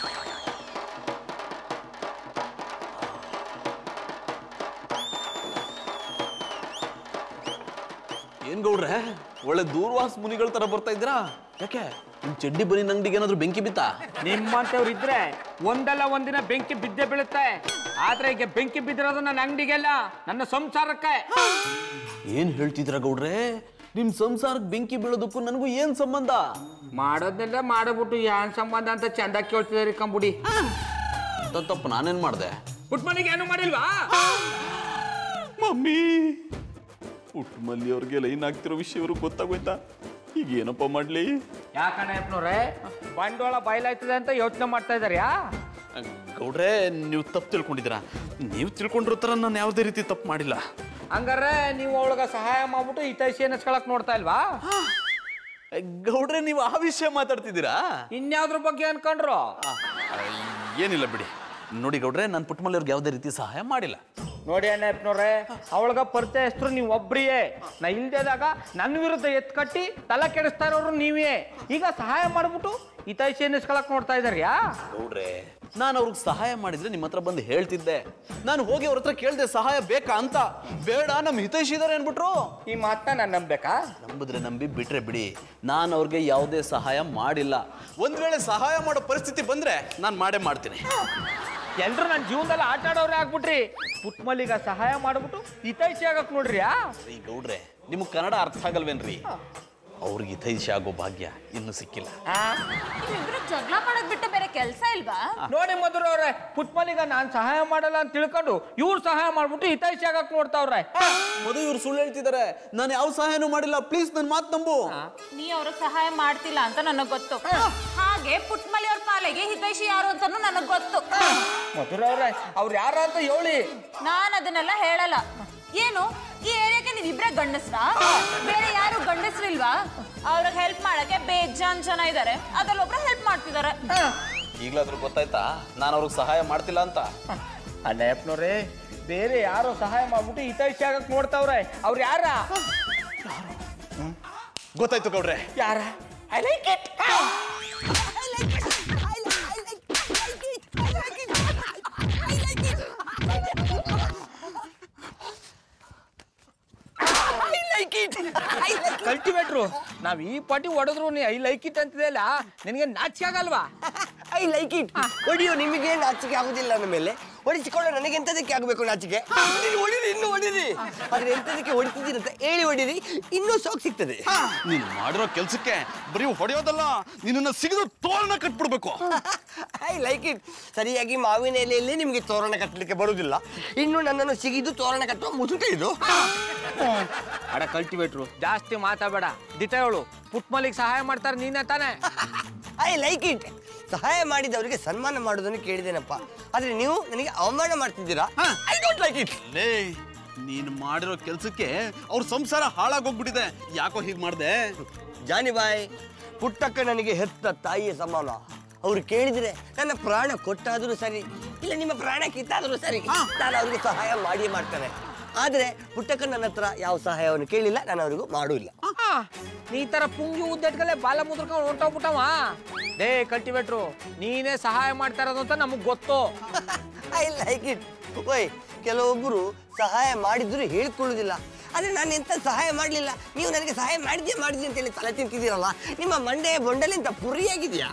ಏನ್ ಗೌಡ್ರೆ, ಒಳ್ಳೆ ದೂರ್ವಾಸ ಮುನಿಗಳ ತರ ಬರ್ತಾ ಇದ್ರಾ? ಯಾಕೆ ನಿಮ್ ಚಡ್ಡಿ ಬನ್ನಿ ಅಂಗಡಿಗೆ ಏನಾದ್ರು ಬೆಂಕಿ ಬಿತ್ತಾ? ನಿಮ್ಮಂತವ್ರು ಇದ್ರೆ ಒಂದಲ್ಲ ಒಂದಿನ ಬೆಂಕಿ ಬಿದ್ದೇ ಬೀಳುತ್ತೆ. ಆದ್ರೆ ಈಗ ಬೆಂಕಿ ಬಿದ್ದಿರೋದು ನನ್ನ ಅಂಗಡಿಗೆಲ್ಲ, ನನ್ನ ಸಂಸಾರಕ್ಕೆ. ಏನ್ ಹೇಳ್ತಿದ್ರ ಗೌಡ್ರೆ? ನಿಮ್ ಸಂಸಾರಕ್ಕೆ ಬೆಂಕಿ ಬೀಳೋದಕ್ಕೂ ನನಗೂ ಏನ್ ಸಂಬಂಧ? ಮಾಡೋದನ್ನೆಲ್ಲ ಮಾಡಬಿಟ್ಟು ಏನ್ ಸಂಬಂಧ ಅಂತ ಚಂದ ಕೇಳ್ತಿದಾರೆ ಕಂಬುಡಿ. ತಪ್ಪು ನಾನೇನ್ ಮಾಡ್ದೆ? ಪುಟ್ಮನಿಗೆ ಏನು ಮಾಡಿಲ್ವಾ? ಮಮ್ಮಿ, ಪುಟ್ಮಲ್ಲಿ ಅವ್ರಿಗೆ ಲೈನ್ ಆಗ್ತಿರೋ ವಿಷಯ ಇವ್ರಿಗೆ ಗೊತ್ತಾಗೋಯ್ತಾ? ಈಗ ಏನಪ್ಪ ಮಾಡ್ಲಿ? ಯಾಕಣ್ಣ ಯಪ್ನವ್ರೆ, ಬಂಡವಾಳ ಬಯಲಾಯ್ತದೆ ಅಂತ ಯೋಚನೆ ಮಾಡ್ತಾ ಇದಾರ್ಯಾ? ಗೌಡ್ರೆ, ನೀವು ತಪ್ಪು ತಿಳ್ಕೊಂಡಿದ್ದೀರಾ. ನೀವು ತಿಳ್ಕೊಂಡಿರೋ ಥರ ನಾನು ಯಾವುದೇ ರೀತಿ ತಪ್ಪು ಮಾಡಿಲ್ಲ. ಹಂಗಾರೆ ನೀವು ಅವಳಿಗೆ ಸಹಾಯ ಮಾಡ್ಬಿಟ್ಟು ಹಿತೈಷಿ ಅನ್ನಿಸ್ಕೊಳಕ್ ನೋಡ್ತಾ ಇಲ್ವಾ? ಗೌಡ್ರೆ, ನೀವು ಆ ವಿಷಯ ಮಾತಾಡ್ತಿದ್ದೀರಾ? ಇನ್ಯಾವ್ದ್ರ ಬಗ್ಗೆ ಅನ್ಕೊಂಡ್ರು? ಏನಿಲ್ಲ ಬಿಡಿ. ನೋಡಿ ಗೌಡ್ರೆ, ನಾನು ಪುಟ್ಟಮಲ್ಲಿ ಅವ್ರಿಗೆ ಯಾವುದೇ ರೀತಿ ಸಹಾಯ ಮಾಡಿಲ್ಲ. ನೋಡಿ ಅಣ್ಣಪ್ಪನವ್ರೆ, ಅವಳಗ ಪರಿಚಯಸ್ಥರು ನೀವು ಒಬ್ರಿಯೇ. ನಾ ಇಲ್ದೇದಾಗ ನನ್ನ ವಿರುದ್ಧ ಎತ್ ಕಟ್ಟಿ ತಲೆ ಕೆಡಿಸ್ತಾ ಇರೋರು ನೀವೇ. ಈಗ ಸಹಾಯ ಮಾಡ್ಬಿಟ್ಟು ಹಿತೈಷಿ ಅನ್ನಿಸ್ಕೊಳಕ್ ನೋಡ್ತಾ ಇದಾರ್ಯಾ? ನೋಡ್ರೆ, ನಾನು ಅವ್ರಿಗೆ ಸಹಾಯ ಮಾಡಿದ್ರೆ ನಿಮ್ಮ ಹತ್ರ ಬಂದು ಹೇಳ್ತಿದ್ದೆ. ನಾನು ಹೋಗಿ ಅವ್ರ ಹತ್ರ ಕೇಳ್ದೆ ಸಹಾಯ ಬೇಕಾ ಅಂತ. ಬೇಡ, ನಮ್ಮ ಹಿತೈಷಿ ಇದಾರೆ ಅನ್ಬಿಟ್ರು. ಈ ಮಾತನ್ನ ನಾನು ನಂಬೇಕಾ? ನಂಬಿದ್ರೆ ನಂಬಿ, ಬಿಟ್ರೆ ಬಿಡಿ. ನಾನು ಅವ್ರಿಗೆ ಯಾವುದೇ ಸಹಾಯ ಮಾಡಿಲ್ಲ. ಒಂದ್ ವೇಳೆ ಸಹಾಯ ಮಾಡೋ ಪರಿಸ್ಥಿತಿ ಬಂದ್ರೆ ನಾನು ಮಾಡೇ ಮಾಡ್ತೀನಿ. ಎಲ್ರು ನನ್ನ ಜೀವನದಲ್ಲಿ ಆಟ ಆಡೋರೇ ಆಗ್ಬಿಟ್ರಿ. ಪುಟ್ಮಲ್ಲಿಗ ಸಹಾಯ ಮಾಡ್ಬಿಟ್ಟು ಹಿತೈಷಿ ಆಗಕ್ ನೋಡ್ರಿ. ಈ ಗೌಡ್ರೆ, ನಿಮಗ್ ಕನ್ನಡ ಅರ್ಥ ಆಗಲ್ವೇನ್ರಿ? ಅವ್ರಿಗೆ ಹಿತೈಷಿ ಆಗೋ ಭಾಗ್ಯ ಇನ್ನು ಸಿಕ್ಕಿಲ್ಲ. ಜಗಳ ಮಾಡಕ್ ಬಿಟ್ಟು ಬೇರೆ ಕೆಲ್ಸ ಇಲ್ವಾ? ನೋಡಿ ಮಧುರ ಅವ್ರೆ, ಪುಟ್ಮಲ್ಲಿಗ ನಾನ್ ಸಹಾಯ ಮಾಡಲ್ಲ ಅಂತ ತಿಳ್ಕೊಂಡು ಇವ್ರು ಸಹಾಯ ಮಾಡ್ಬಿಟ್ಟು ಹಿತೈಷಿ ಆಗಕ್ ನೋಡ್ತಾವ್ರೆ. ಮಧು, ಇವ್ರು ಸುಳ್ಳು ಹೇಳ್ತಿದ್ದಾರೆ. ನಾನು ಯಾವ ಸಹಾಯನೂ ಮಾಡಿಲ್ಲ. ಪ್ಲೀಸ್ ನನ್ ಮಾತು ನಂಬು. ನೀ ಅವ್ರಿಗೆ ಸಹಾಯ ಮಾಡ್ತಿಲ್ಲ ಅಂತ ನನಗ್ ಗೊತ್ತು. ಹಾಗೆ ಪುಟ್ಮಲಿ ಅವ್ರ ಪಾಲೆಗೆ ಹಿತೈಷಿ ಯಾರು ಅಂತಾನು ನನಗ್ ಗೊತ್ತು. ಮಧುರ ಅವ್ರೆ, ಅವ್ರು ಯಾರ ಅಂತ ಹೇಳಿ. ನಾನ್ ಅದನ್ನೆಲ್ಲ ಹೇಳಲ್ಲ. ಏನು ಈ ಏರಿಯಾಗೆ ನೀವಿಬ್ರೆ ಗಂಡಸ್ರ? ಬೇರೆ ಯಾರು ಗಂಡಸ್ರಿಲ್ವಾ? ಅವ್ರಿಗೆ ಹೆಲ್ಪ್ ಮಾಡಕ್ಕೆ ಬೇಜಾನ್ ಜನ ಇದಾರೆ, ಅದ್ರಲ್ಲಿ ಒಬ್ರು ಹೆಲ್ಪ್ ಮಾಡ್ತಿದಾರೆ. ಈಗ್ಲಾದ್ರೂ ಗೊತ್ತಾಯ್ತಾ ನಾನು ಅವ್ರಿಗೆ ಸಹಾಯ ಮಾಡ್ತಿಲ್ಲ ಅಂತ? ಅಣ್ಣಪ್ಪನವ್ರೆ, ಬೇರೆ ಯಾರೋ ಸಹಾಯ ಮಾಡ್ಬಿಟ್ಟು ಹಿತೈಷಿ ಆಗಕ್ ನೋಡ್ತಾವ್ರೆ. ಅವ್ರು ಯಾರ? ಗೊತ್ತಾಯ್ತು ಗೌಡ್ರೆ. ಯಾರ? I like it. ಕಲ್ಟಿವೇಟ್ರು, ನಾವ್ ಈ ಪಾಟಿ ಹೊಡೆದ್ರು ನೀ ಐ ಲೈಕ್ ಇಟ್ ಅಂತಿದೆಯಲ್ಲ, ನಿನಗೆ ನಾಚಿಕೆ ಆಗಲ್ವಾ? I like it. ಹೊಡಿಯೋ, ನಿಮಗೆ ನಾಚಿಕೆ ಆಗುದಿಲ್ಲ. ನನ್ನ ಮೇಲೆ ಹೊಡಿಸಿಕೊಳ್ಳೋ ನನಗೆ ಎಂತದಕ್ಕೆ ಆಗಬೇಕು ನಾಚಿಕೆ? ಹೊಡಿರಿ, ಇನ್ನು ಹೊಡಿರಿ. ಆದ್ರೆ ಎಂತದಕ್ಕೆ ಹೊಡಿತಿದ್ದೀರ ಅಂತ ಹೇಳಿ ಹೊಡಿರಿ, ಇನ್ನೂ ಸೋಕ್ ಸಿಗ್ತದೆ. ನೀನು ಮಾಡಿರೋ ಕೆಲ್ಸಕ್ಕೆ ಬರೀ ಹೊಡೆಯೋದಲ್ಲ, ನಿನ್ನ ಸಿಗದು ತೋರಣ ಕಟ್ಬಿಡ್ಬೇಕು. I like it. ಸರಿಯಾಗಿ ಮಾವಿನ ಎಲೆಯಲ್ಲಿ ನಿಮಗೆ ತೋರಣ ಕಟ್ಟಲಿಕ್ಕೆ ಬರುವುದಿಲ್ಲ, ಇನ್ನು ನನ್ನನ್ನು ಸಿಗಿದು ತೋರಣ ಕಟ್ಟುವ ಮುಸುಕ ಇದು. ಅಡ ಕಲ್ಟಿವೇಟ್ರು, ಜಾಸ್ತಿ ಮಾತಾಡಬೇಡ. ದಿಟ ಹೇಳು, ಪುಟ್ಮಲಿಗೆ ಸಹಾಯ ಮಾಡ್ತಾರೆ ನೀನೇ ತಾನೆ? I like it. ಸಹಾಯ ಮಾಡಿದವರಿಗೆ ಸನ್ಮಾನ ಮಾಡೋದನ್ನು ಕೇಳಿದೇನಪ್ಪ, ಆದ್ರೆ ನೀವು ನನಗೆ ಅವಮಾನ ಮಾಡ್ತಿದ್ದೀರಾ. I don't like it. ಲೇ, ನೀನು ಮಾಡಿರೋ ಕೆಲ್ಸಕ್ಕೆ ಅವ್ರ ಸಂಸಾರ ಹಾಳಾಗೋಗ್ಬಿಟ್ಟಿದೆ. ಯಾಕೋ ಹೀಗೆ ಮಾಡ್ದೆ? ಜಾನಿಬಾಯ್, ಪುಟ್ಟಕ್ಕ ನನಗೆ ಹೆತ್ತ ತಾಯಿಯ ಸಮಾನ. ಅವ್ರು ಕೇಳಿದ್ರೆ ನನ್ನ ಪ್ರಾಣ ಕೊಟ್ಟಾದರೂ ಸರಿ, ಇಲ್ಲ ನಿಮ್ಮ ಪ್ರಾಣ ಕಿತ್ತಾದರೂ ಸರಿ, ನಾನು ಅವ್ರಿಗೆ ಸಹಾಯ ಮಾಡಿ ಮಾಡ್ತೇನೆ. ಆದ್ರೆ ಪುಟ್ಟಕ್ಕ ನನ್ನ ಹತ್ರ ಯಾವ ಸಹಾಯವನ್ನು ಕೇಳಿಲ್ಲ, ನಾನು ಅವ್ರಿಗೂ ಮಾಡೂ ಇಲ್ಲ. ನೀ ತರ ಪುಂಗಿ ಉದ್ದಟ್ಗಲೆ ಬಾಲ ಮುದ್ರಕೊಂಡು ಹೊಂಟೋಗ್ಬಿಟ್ಟವ. ಡೇ ಕಲ್ಟಿವೇಟ್ರು, ನೀನೇ ಸಹಾಯ ಮಾಡ್ತಾ ಇರೋದು ಅಂತ ನಮಗ್ ಗೊತ್ತು. I like it. ಓಯ್, ಕೆಲವೊಬ್ಬರು ಸಹಾಯ ಮಾಡಿದ್ರು ಹೇಳ್ಕೊಳ್ಳುದಿಲ್ಲ. ಆದ್ರೆ ನಾನು ಎಂತ ಸಹಾಯ ಮಾಡಲಿಲ್ಲ, ನೀವು ನನಗೆ ಸಹಾಯ ಮಾಡಿದ್ಯಾ ಮಾಡಿದ್ಯಾ ಅಂತ ಹೇಳಿ ತಲೆ ತಿಂತಿದ್ದೀರಲ್ಲ, ನಿಮ್ಮ ಮಂಡೆಯ ಬೊಂಡಲಿಂದ ಪುರಿಯಾಗಿದ್ಯಾ?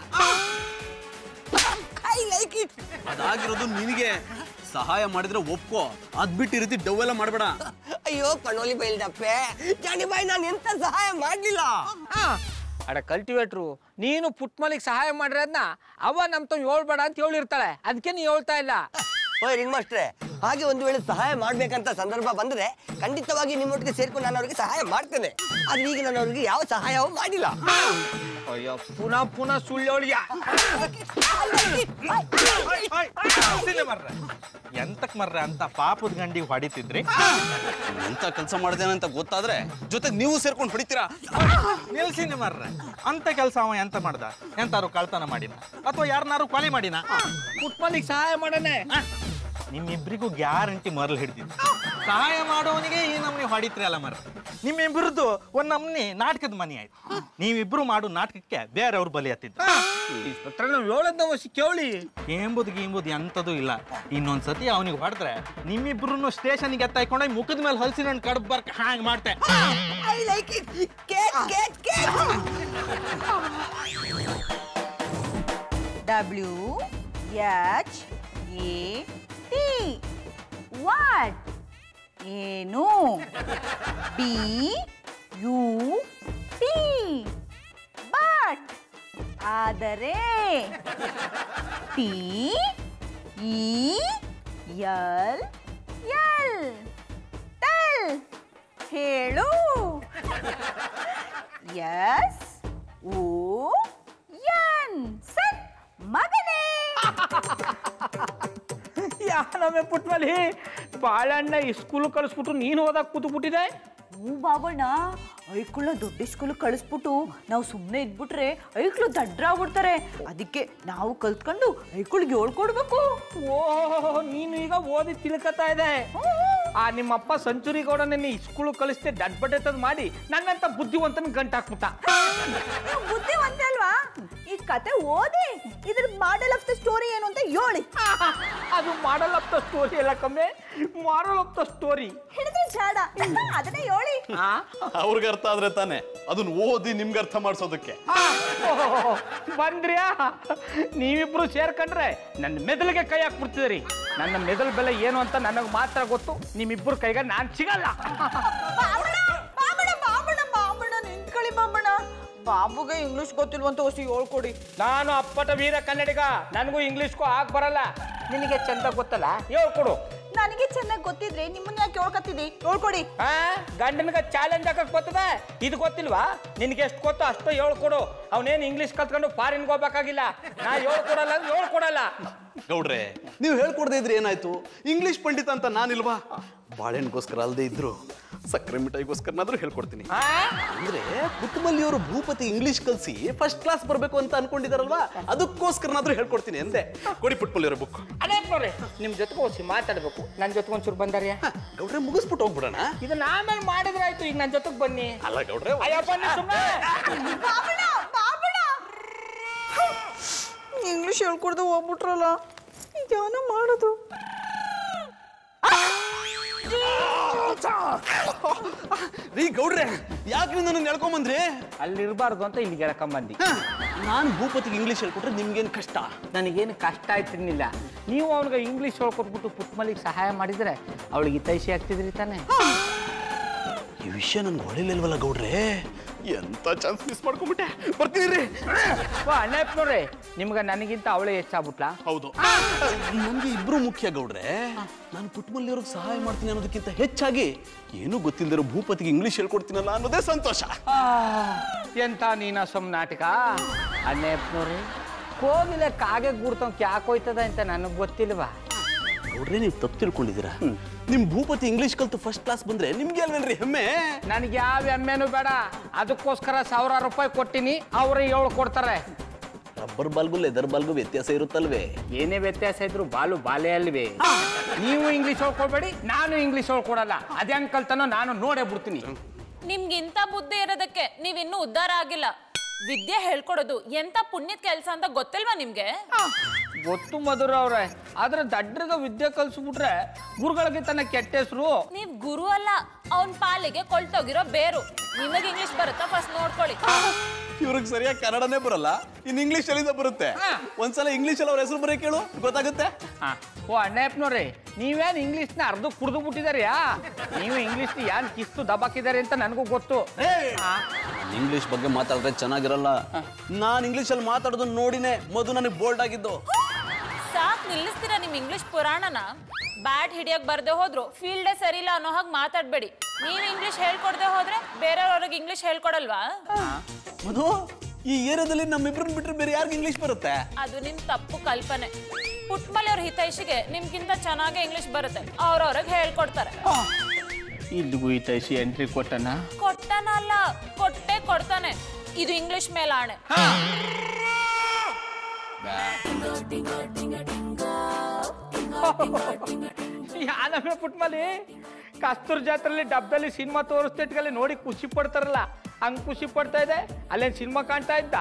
I like it. ಅದಾಗಿರೋದು ನಿನಗೆ. ಸಹಾಯ ಮಾಡಿದ್ರೆ ಒಪ್ಕೋ, ಅದ್ ಬಿಟ್ಟು ಈ ರೀತಿ ಡವ್ವೆಲ್ಲ ಮಾಡಬೇಡ. ಅಯ್ಯೋ ಕಣ್ಣೋಲಿ ಬೈಲ್ಡಪ್ಪೆ, ಜಾನಿಬಾಯಿ, ನಾನು ಎಂತ ಸಹಾಯ ಮಾಡ್ಲಿಲ್ಲ. ಅಡ ಕಲ್ಟಿವೇಟ್ರು, ನೀನು ಪುಟ್ಮಲಿಗೆ ಸಹಾಯ ಮಾಡಿರೋದ್ನ ಅವ ನಮ್ ತವ್ ಹೇಳ್ಬೇಡ ಅಂತ ಹೇಳಿರ್ತಾಳೆ, ಅದಕ್ಕೆ ನೀ ಹೇಳ್ತಾ ಇಲ್ಲ. ಓಯ್ ರಿಂಗ್ ಮಾಸ್ಟ್ರೆ, ಹಾಗೆ ಒಂದು ವೇಳೆ ಸಹಾಯ ಮಾಡ್ಬೇಕಂತ ಸಂದರ್ಭ ಬಂದ್ರೆ ಖಂಡಿತವಾಗಿ ನಿಮ್ಮೊಟ್ಟಿಗೆ ಸೇರ್ಕೊಂಡು ನಾನು ಅವ್ರಿಗೆ ಸಹಾಯ ಮಾಡ್ತೇನೆ. ಆದ್ರೆ ಈಗ ನಾನು ಅವ್ರಿಗೆ ಯಾವ ಸಹಾಯವೂ ಮಾಡಿಲ್ಲ. ಅಯ್ಯೋ, ಪುನಃ ಪುನಃ ಸುಳ್ಳು ಹೇಳಿಯ. ಎಂತಕ್ ಮರ್ರೆ ಅಂತ ಪಾಪದ ಗಂಡಿಗೆ ಹೊಡಿತಿದ್ರಿ? ಎಂತ ಕೆಲಸ ಮಾಡಿದೇನೆ ಅಂತ ಗೊತ್ತಾದ್ರೆ ಜೊತೆ ನೀವು ಸೇರ್ಕೊಂಡು ಹೊಡಿತೀರಾ? ನಿಲ್ಸಿನಿ ಮರ್ರೆ, ಅಂತ ಕೆಲಸ ಅವ ಎಂತ ಮಾಡ್ದ? ಎಂತಾರು ಕಳ್ತನ ಮಾಡಿನ ಅಥವಾ ಯಾರನ್ನಾರು ಕೊಲೆ ಮಾಡಿನ? ಪುಟ್ಮಲಿಗೆ ಸಹಾಯ ಮಾಡನೆ. ನಿಮ್ಮಿಬ್ರಿಗೂ ಗ್ಯಾರಂಟಿ ಮರಲ್ ಹಿಡ್ದಿದ್ದು. ಸಹಾಯ ಮಾಡೋವನಿಗೆ ಈ ನಮ್ನಿ ಹೊಡಿತ್ರಿ ಅಲ್ಲ ಮರ್ರೆ. ನಿಮ್ಮಿಬ್ರದ್ದು ಒಂದ್ ನಮ್ನಿ ನಾಟಕದ ಮನಿ ಆಯ್ತು. ನೀವಿಬ್ರು ಮಾಡೋ ನಾಟಕಕ್ಕೆ ಬೇರೆಯವ್ರು ಬಲಿ ಹತ್ತಿದ್ರು. ನಾವು ಹೇಳದ್ ನಾವು ಕೇಳಿ ಎಂಬುದು ಗೀಂಬುದು ಎಂತದೂ ಇಲ್ಲ. ಇನ್ನೊಂದ್ಸತಿ ಅವನಿಗೆ ಹೊಡೆದ್ರೆ ನಿಮ್ಮಿಬ್ರು ಸ್ಟೇಷನ್ಗೆ ಎತ್ತಾಯ್ಕೊಂಡ ಮುಖದ ಮೇಲೆ ಹಲ್ಸಿನ ಹಣ್ಣು ಕಡ್ಬ್ ಬರ್ಕ ಹಾಂಗ್ ಮಾಡ್ತೆ. I like it. Cake cake cake. W H A T what? ಏನು? B U T but. ಆದರೆ T E L L tell. ಹೇಳು. ಎಸ್ ಓ ಎನ್ ಸೆಟ್ ಮಗನೇ. ಯಾನಮ್ಮೆ ಪುಟ್ಮಲಿ, ಬಾಳಣ್ಣ ಸ್ಕೂಲ್ ಕಳಿಸ್ಬಿಟ್ಟು ನೀನು ಹೋದಾಗ ಕೂತು ಬಿಟ್ಟಿದೆ. ಹ್ಞೂ ಬಾಬಣ್ಣ, ಐಕ್ಳನ್ನ ದೊಡ್ಡ ಸ್ಕೂಲ್ ಕಳಿಸ್ಬಿಟ್ಟು ನಾವು ಸುಮ್ಮನೆ ಇದ್ಬಿಟ್ರೆ ಐಕ್ಳು ದಡ್ರಾಗ್ಬಿಡ್ತಾರೆ. ಅದಕ್ಕೆ ನಾವು ಕಲ್ತ್ಕೊಂಡು ಐಕ್ಳಿಗೆ ಹೇಳ್ಕೊಡ್ಬೇಕು. ಓ ನೀನು ಈಗ ಓದಿ ತಿಳ್ಕತಾ ಇದೆ. ಆ ನಿಮ್ಮಪ್ಪ ಸೆಂಚುರಿ ಗೌಡ ನಿನ್ನ ಸ್ಕೂಲ್ ಕಳಿಸ್ತೆ ದಡ್ ಬಡ್ಡೆ ಮಾಡಿ ನನ್ನಂತ ಬುದ್ಧಿವಂತನ ಗಂಟು ಹಾಕ್ಬಿಟ್ಟ. ಬುದ್ಧಿವಂತ ಅಲ್ವಾ? ಈ ಕತೆ ಓದಿ ಇದ್ರ ಮಾಡಲ್ ಆಫ್ ದ ಸ್ಟೋರಿ ಏನು ಅಂತ ಹೇಳಿ. ಅದು ಮಾಡಲ್ ಆಫ್ ದ ಸ್ಟೋರಿ ಎಲ್ಲ ಕಮ್ಮಿ, ಮಾರಲ್ ಆಫ್ ದ ಸ್ಟೋರಿ ಹಿಡಿದ್ರೆ ಜಾಡ ಅದನ್ನೇ ಹೇಳಿ. ಅವ್ರಿಗೆ ಅರ್ಥ ಆದ್ರೆ ತಾನೆ ಅದನ್ನ ಓದಿ ನಿಮ್ಗೆ ಅರ್ಥ ಮಾಡಿಸೋದಕ್ಕೆ. ಬಂದ್ರ್ಯಾ? ನೀವಿಬ್ರು ಸೇರ್ಕೊಂಡ್ರೆ ನನ್ನ ಮೆದಳಿಗೆ ಕೈ ಹಾಕ್ಬಿಡ್ತಿದ್ರಿ. ನನ್ನ ಮೆದಳು ಬೆಲೆ ಏನು ಅಂತ ನನಗೆ ಮಾತ್ರ ಗೊತ್ತು. ನಿಮ್ಮಿಬ್ರು ಕೈಗೆ ನಾನ್ ಸಿಗಲ್ಲ. ಬಾಬಣ್ಣ ಬಾಬಣ್ಣ ಬಾಬಣ್ಣ ಬಾಬಣ್ಣ ನಿಂತ್ಕೊಳ್ಳಿ ಬಾಬಣ್ಣ. ಬಾಬುಗೆ ಇಂಗ್ಲಿಷ್ ಗೊತ್ತಿಲ್ವಂತ ಹೊಸಿ ಹೇಳ್ಕೊಡಿ. ನಾನು ಅಪ್ಪಟ ವೀರ ಕನ್ನಡಿಗ, ನನಗೂ ಇಂಗ್ಲಿಷ್ಗೂ ಆಗ್ ಬರಲ್ಲ. ನಿನಗೆ ಚಂದ ಗೊತ್ತಲ್ಲ, ಹೇಳ್ಕೊಡು. ನನಗೆ ಚೆನ್ನಾಗಿ ಗೊತ್ತಿದ್ರೆ ನಿಮ್ಮನ್ನ ಯಾಕೆ ಹೇಳ್ಕೊತಿದ್ದಿ? ಹೇಳ್ಕೊಡಿ. ಆ ಗಂಡನಿಗೆ ಚಾಲೆಂಜ್ ಹಾಕಕ್ ಗೊತ್ತದ, ಇದು ಗೊತ್ತಿಲ್ವಾ? ನಿನ್ಗೆ ಎಷ್ಟು ಗೊತ್ತೋ ಅಷ್ಟು ಹೇಳ್ಕೊಡು. ಅವನೇನು ಇಂಗ್ಲಿಷ್ ಕಲ್ತ್ಕೊಂಡು ಫಾರಿನ್ಗೆ ಹೋಗ್ಬೇಕಾಗಿಲ್ಲ. ನಾ ಹೇಳ್ಕೊಡಲ್ಲ ಅಂದ್ರೆ ಹೇಳ್ಕೊಡಲ್ಲ. ಗೌಡ್ರೆ, ನೀವು ಹೇಳ್ಕೊಡದೆ ಇದ್ರೆ ಏನಾಯ್ತು? ಇಂಗ್ಲಿಷ್ ಪಂಡಿತ ಅಂತ ನಾನಿಲ್ವಾ? ಬಾಳೆಹಣ್ಣಿಗೋಸ್ಕರ ಅಲ್ಲದೆ ಇದ್ರು ಸಕ್ಕರೆ ಮಿಠಾಯಿಗೋಸ್ಕರನಾದ್ರೂ ಹೇಳ್ಕೊಡ್ತೀನಿ. ಅಂದ್ರೆ ಪುಟ್ಟಮಲ್ಲಿಯವರು ಭೂಪತಿ ಇಂಗ್ಲಿಷ್ ಕಲ್ಸಿ ಫಸ್ಟ್ ಕ್ಲಾಸ್ ಬರ್ಬೇಕು ಅಂತ ಅನ್ಕೊಂಡಿದಾರಲ್ವಾ, ಅದಕ್ಕೋಸ್ಕರನಾದ್ರೂ ಹೇಳ್ಕೊಡ್ತೀನಿ ಎಂದೆ. ಕೊಡಿ ಪುಟ್ಟಮಲ್ಲಿಯವರ ಬುಕ್. ಅನೇಕ್ ನೋಡ್ರಿ, ನಿಮ್ ಜೊತೆಗೆ ಹೋಗಿ ಮಾತಾಡ್ಬೇಕು. ನನ್ ಜೊತೆಗೆ ಒಂಚೂರು ಬಂದಾರ್ಯಾ? ಗೌಡ್ರೆ, ಮುಗಿಸ್ಬಿಟ್ಟು ಹೋಗ್ಬಿಡೋಣ. ಇದನ್ನ ಆಮೇಲೆ ಮಾಡಿದ್ರೆ ಆಯ್ತು, ಈಗ ನನ್ ಜೊತೆಗೆ ಬನ್ನಿ. ಅಲ್ಲ ಗೌಡ್ರೆ, ಅಯ್ಯೋ ಬನ್ನಿ ಸುಮ್ಮನೆ. ಬಾಬಣ್ಣ ಬಾಬಣ್ಣ ಇಂಗ್ಲಿಷ್ ಹೇಳ್ಕೊಡ್ದು ಹೋಗ್ಬಿಟ್ರಲ್ಲ, ಇದೇನೋ ಮಾಡೋದು. ರೀ ಗೌಡ್ರೆ, ಯಾಕ್ರಿ ನನ್ನ ಎಳ್ಕೊಂಬಂದ್ರಿ? ಅಲ್ಲಿ ಇರಬಾರ್ದು ಅಂತ ಇಲ್ಲಿಗೆ ಎಳ್ಕೊಂಬಂದಿ. ನಾನು ಭೂಪತಿಗೆ ಇಂಗ್ಲಿಷ್ ಹೇಳ್ಕೊಟ್ರೆ ನಿಮ್ಗೇನು ಕಷ್ಟ? ನನಗೇನು ಕಷ್ಟ ಆಯ್ತಿರ್ಲಿಲ್ಲ. ನೀವು ಅವನಿಗೆ ಇಂಗ್ಲಿಷ್ ಹೇಳ್ಕೊಟ್ಬಿಟ್ಟು ಪುಟ್ಮಲಿಗೆ ಸಹಾಯ ಮಾಡಿದ್ರೆ ಅವಳಿಗೆ ಹಿತೈಷಿ ಆಗ್ತಿದ್ರಿ ತಾನೆ. ಈ ವಿಷಯ ನನ್ಗೆ ಹೊಳಿಲಿಲ್ವಲ್ಲ ಗೌಡ್ರೆ, ಎಂತ ಚಾನ್ಸ್ ಮಿಸ್ ಮಾಡ್ಕೊಂಡ್ಬಿಟ್ಟೆ. ಬರ್ತೀನಿ ರೀ. ಅಣ್ಣಪ್ಪ ನೋಡ್ರಿ, ನಿಮ್ಗೆ ನನಗಿಂತ ಅವಳೇ ಹೆಚ್ಚಾಗ್ಬಿಟ್ಲಾ? ಹೌದು, ನಮ್ಗೆ ಇಬ್ರು ಮುಖ್ಯ ಗೌಡ್ರೆ. ನಾನು ಪುಟ್ಟಮಲ್ಲಿಯವ್ರಿಗೆ ಸಹಾಯ ಮಾಡ್ತೀನಿ ಅನ್ನೋದಕ್ಕಿಂತ ಹೆಚ್ಚಾಗಿ ಏನೂ ಗೊತ್ತಿಲ್ಲದಿರೋ ಭೂಪತಿಗೆ ಇಂಗ್ಲಿಷ್ ಹೇಳ್ಕೊಡ್ತೀನಲ್ಲ ಅನ್ನೋದೇ ಸಂತೋಷ. ಎಂತ ನೀನ ಸಮ್ ನಾಟಕ. ಅಣ್ಣಪ್ಪ ನೋಡ್ರಿ, ಕೋಗಿಲೆ ಕಾಗೆ ಗೂಡ್ತಂಕ್ ಯಾಕೆ ಹೋಯ್ತದ ಅಂತ ನನಗೆ ಗೊತ್ತಿಲ್ವಾ? ಗೌಡ್ರೆ, ನೀವು ತಪ್ಪು ತಿಳ್ಕೊಂಡಿದ್ದೀರಾ. ನಿಮ್ ಭೂಪತಿ ಇಂಗ್ಲಿಷ್ ಕಲ್ತು ಫಸ್ಟ್ ಕ್ಲಾಸ್ ಬಂದ್ರೆ ನಿಮ್ಗೆ ಅಲ್ವೇನ್ರಿ ಹೆಮ್ಮೆ? ನನಗೆ ಯಾವ ಹೆಮ್ಮೆನೂ ಬೇಡ. ಅದಕ್ಕೋಸ್ಕರ ಸಾವಿರಾರು ರೂಪಾಯಿ ಕೊಟ್ಟಿನಿ, ಅವ್ರೇ ಏಳು ಕೊಡ್ತಾರೆ. ರಬ್ಬರ್ ಬಾಲ್ಗೂ ಲೆದರ್ ಬಾಲ್ಗೂ ವ್ಯತ್ಯಾಸ ಇರುತ್ತಲ್ವೇ? ಏನೇ ವ್ಯತ್ಯಾಸ ಇದ್ರು ಬಾಲು ಬಾಲೆ ಅಲ್ವೇ? ನೀವು ಇಂಗ್ಲಿಷ್ ಹೇಳ್ಕೊಡ್ಬೇಡಿ, ನಾನು ಇಂಗ್ಲಿಷ್ ಹೇಳ್ಕೊಡಲ್ಲ. ಅದೇ ಅಂಕಲ್ತನೋ ನಾನು ನೋಡೇ ಬಿಡ್ತೀನಿ. ನಿಮ್ಗೆ ಇಂಥ ಬುದ್ಧಿ ಇರೋದಕ್ಕೆ ನೀವಿನ್ನೂ ಉದ್ಧಾರ ಆಗಿಲ್ಲ. ವಿದ್ಯೆ ಹೇಳ್ಕೊಡೋದು ಎಂತ ಪುಣ್ಯದ ಕೆಲಸ ಅಂತ ಗೊತ್ತಿಲ್ವಾ ನಿಮ್ಗೆ? ಗೊತ್ತು ಮಧುರ ಅವ್ರೆ, ಆದ್ರೆ ದಡ್ಡರಿಗೆ ವಿದ್ಯೆ ಕಲ್ಸ್ಬಿಟ್ರೆ ಗುರುಗಳಿಗೆ ತನ್ನ ಕೆಟ್ಟ ಹೆಸರು. ನೀವ್ ಗುರು ಅಲ್ಲ, ಅವನ್ ಪಾಲಿಗೆ ಕೊಳ್ತೋಗಿರೋ ಬೇರು. ನಿಮಗೆ ಇಂಗ್ಲಿಷ್ ಬರುತ್ತಾ ಫಸ್ಟ್ ನೋಡ್ಕೊಳ್ಳಿ. ಇವ್ರಿಗೆ ಸರಿಯಾಗಿ ಕನ್ನಡನೇ ಬರಲ್ಲ, ಇನ್ ಇಂಗ್ಲಿಷ್ ಎಲ್ಲಿಂದ ಬರುತ್ತೆ? ಒಂದ್ಸಲ ಇಂಗ್ಲಿಷ್ ಅಲ್ಲಿ ಅವ್ರ ಹೆಸರು ಬರೀ ಕೇಳು, ಗೊತ್ತಾಗುತ್ತೆ. ಓ ಅಣ್ಣಪ್ಪನವ್ರಿ, ನೀವೇನ್ ಇಂಗ್ಲಿಷ್ನ ಅರ್ಧ ಕುಡ್ದು ಬಿಟ್ಟಿದಾರ್ಯಾ? ನೀವು ಇಂಗ್ಲಿಷ್ ಯಾನ್ ಕಿಸ್ತು ದಬಾಕಿದಾರೆ ಅಂತ ನನಗೂ ಗೊತ್ತು. ಇಂಗ್ಲಿಷ್ ಬಗ್ಗೆ ಮಾತಾಡಿದ್ರೆ ಚೆನ್ನಾಗಿರಲ್ಲ. ನಾನ್ ಇಂಗ್ಲಿಷ್ ಅಲ್ಲಿ ಮಾತಾಡೋದನ್ನ ನೋಡಿನೇ ಮಧು ನನಗೆ ಬೋಲ್ಡ್ ಆಗಿದ್ದು. ಸಾಕ್ ನಿಲ್ಲಿಸ್ತೀರಾ ನಿಮ್ ಇಂಗ್ಲಿಷ್ ಪುರಾಣನ? ಬ್ಯಾಟ್ ಹಿಡಿಯಕ್ ಬರ್ದೆ ಹೋದ್ರು ಫೀಲ್ಡೇ ಸರಿ ಇಲ್ಲ ಅನ್ನೋ ಹಾಗೆ ಮಾತಾಡ್ಬೇಡಿ. ನೀವ್ ಇಂಗ್ಲಿಷ್ ಹೇಳ್ಕೊಡ್ದೆ ಹೋದ್ರೆ ಬೇರೆಯವ್ರಿಗೆ ಇಂಗ್ಲಿಷ್ ಹೇಳ್ಕೊಡಲ್ವಾ? ಮಧು, ಈ ಏರಿಯಾದಲ್ಲಿ ನಮ್ಮಿಬ್ರನ್ನ ಬಿಟ್ರೆ ಬೇರೆ ಯಾರಿಗೆ ಇಂಗ್ಲಿಷ್ ಬರುತ್ತೆ? ಅದು ನಿಮ್ ತಪ್ಪು ಕಲ್ಪನೆ. ಪುಟ್ಮಲಿ ಅವ್ರ ಹಿತೈಷಿಗೆ ನಿಮ್ಗಿಂತ ಚೆನ್ನಾಗಿ ಇಂಗ್ಲಿಷ್ ಬರುತ್ತೆ, ಅವ್ರವ್ರಿಗೆ ಹೇಳ್ಕೊಡ್ತಾರೆ. ಇಲ್ಲಿಗೂ ಹಿತೈಷಿ ಎಂಟ್ರಿ ಕೊಟ್ಟನ? ಕೊಟ್ಟನಲ್ಲ, ಕೊಟ್ಟೆ ಕೊಡ್ತಾನೆ. ಇದು ಇಂಗ್ಲಿಷ್ ಮೇಲೆ ಆಣೆ. ಯಾನಮ್ಮೆ ಪುಟ್ಮಲಿ, ಕಸ್ತೂರ್ ಜಾತ್ರೆಯಲ್ಲಿ ಡಬ್ಬಲ್ಲಿ ಸಿನಿಮಾ ತೋರಿಸ್ತಿಟ್ಗಲ್ಲಿ ನೋಡಿ ಖುಷಿ ಪಡ್ತಾರಲ್ಲ, ಹಂಗ್ ಖುಷಿ ಪಡ್ತಾ ಇದೆ. ಅಲ್ಲೇನ್ ಸಿನಿಮಾ ಕಾಣ್ತಾ ಇದ್ದ?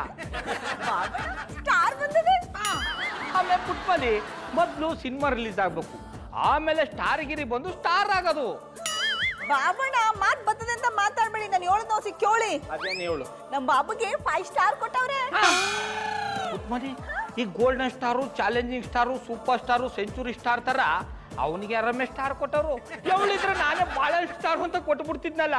ಆಮೇಲೆ ಪುಟ್ಮಲಿ, ಮೊದ್ಲು ಸಿನಿಮಾ ರಿಲೀಸ್ ಆಗ್ಬೇಕು, ಆಮೇಲೆ ಸ್ಟಾರ್ ಗಿರಿ ಬಂದು ಸ್ಟಾರ್ ಆಗೋದು. ಬಾಬಣ್ಣ ಮಾತ್ ಬರ್ತದೆ ಅಂತ ಮಾತಾಡ್ಬೇಡಿ. ನಾನು ಹೇಳೋದು ನಾವು ಕೇಳಿ. ಅದೇನು ಹೇಳು? ನಮ್ಮ ಬಾಬುಗೆ ಫೈವ್ ಸ್ಟಾರ್ ಕೊಟ್ಟವ್ರೆ. ಪುಟ್ಮಲಿ, ಈ golden star, challenging star, super star, century star ತರ ಅವನಿಗೆ ಆರಾಮೇ ಸ್ಟಾರ್ ಕೊಟ್ಟವರು. ಎವಳಿದ್ರೆ ನಾನೇ ಬಾಳ ಸ್ಟಾರ್ ಅಂತ ಕೊಟ್ಬಿಡ್ತಿದ್ನಲ್ಲ.